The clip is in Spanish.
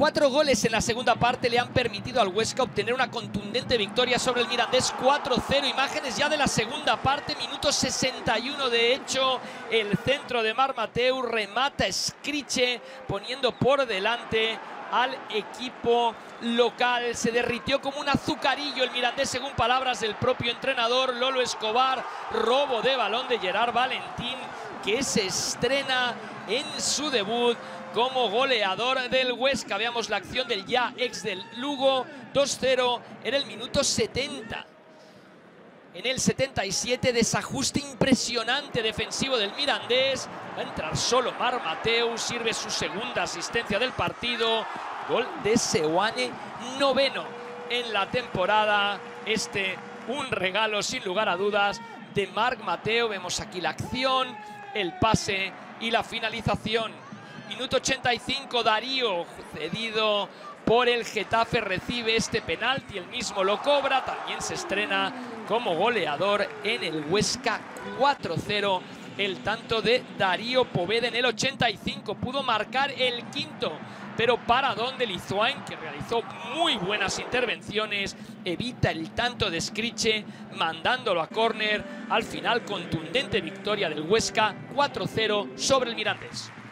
4 goles en la segunda parte le han permitido al Huesca obtener una contundente victoria sobre el Mirandés 4-0. Imágenes ya de la segunda parte, minuto 61 de hecho. El centro de Marc Mateu, remata Scriche poniendo por delante al equipo local. Se derritió como un azucarillo el Mirandés, según palabras del propio entrenador Lolo Escobar. Robo de balón de Gerard Valentín, que se estrena en su debut como goleador del Huesca. Veamos la acción del ya ex del Lugo. 2-0 en el minuto 70. En el 77, desajuste impresionante defensivo del Mirandés. Va a entrar solo Marc Mateu, sirve su segunda asistencia del partido. Gol de Seoane, noveno en la temporada. Un regalo sin lugar a dudas de Marc Mateu. Vemos aquí la acción, el pase y la finalización. Minuto 85, Darío, cedido por el Getafe, recibe este penalti, él mismo lo cobra, también se estrena como goleador en el Huesca. 4-0 el tanto de Darío Poveda en el 85, pudo marcar el quinto, pero paradón de Lizuain, que realizó muy buenas intervenciones, evita el tanto de Scriche, mandándolo a córner. Al final, contundente victoria del Huesca, 4-0 sobre el Mirandés.